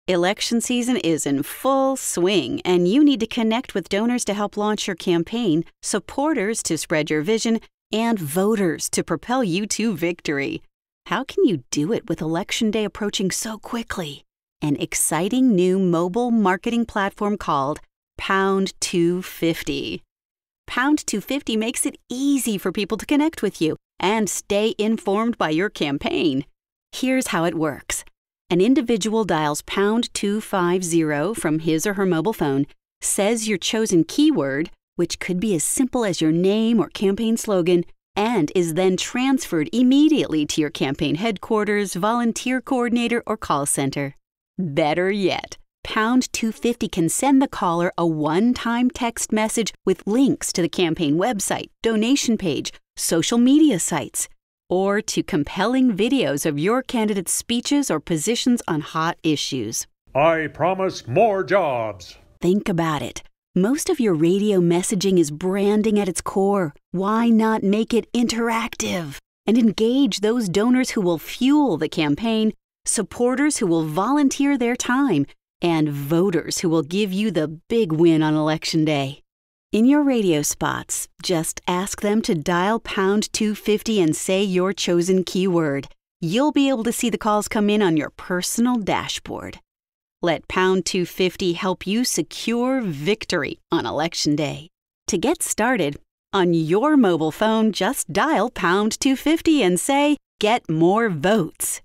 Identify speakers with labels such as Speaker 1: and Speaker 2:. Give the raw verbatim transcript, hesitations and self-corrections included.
Speaker 1: Election season is in full swing, and you need to connect with donors to help launch your campaign, supporters to spread your vision, and voters to propel you to victory. How can you do it with Election Day approaching so quickly? An exciting new mobile marketing platform called Pound two fifty. Pound two fifty makes it easy for people to connect with you and stay informed by your campaign. Here's how it works. An individual dials pound two fifty from his or her mobile phone, says your chosen keyword, which could be as simple as your name or campaign slogan, and is then transferred immediately to your campaign headquarters, volunteer coordinator, or call center. Better yet, Pound two fifty can send the caller a one-time text message with links to the campaign website, donation page, social media sites, or to compelling videos of your candidate's speeches or positions on hot issues.
Speaker 2: I promise more jobs.
Speaker 1: Think about it. Most of your radio messaging is branding at its core. Why not make it interactive and engage those donors who will fuel the campaign, supporters who will volunteer their time, and voters who will give you the big win on Election Day? In your radio spots, just ask them to dial pound two fifty and say your chosen keyword. You'll be able to see the calls come in on your personal dashboard. Let Pound two fifty help you secure victory on Election Day. To get started, on your mobile phone, just dial pound two fifty and say, "Get more votes."